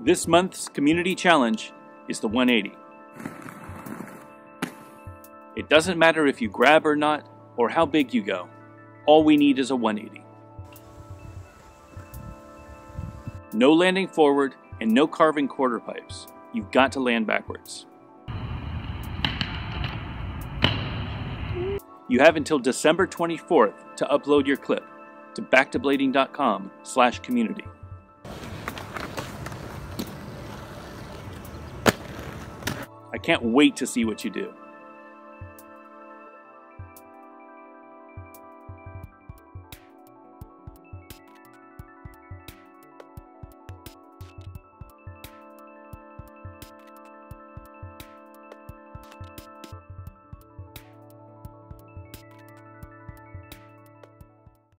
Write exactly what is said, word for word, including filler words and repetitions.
This month's community challenge is the one eighty. It doesn't matter if you grab or not, or how big you go. All we need is a one eighty. No landing forward and no carving quarter pipes. You've got to land backwards. You have until December twenty-fourth to upload your clip to backtoblading.com slash community. I can't wait to see what you do.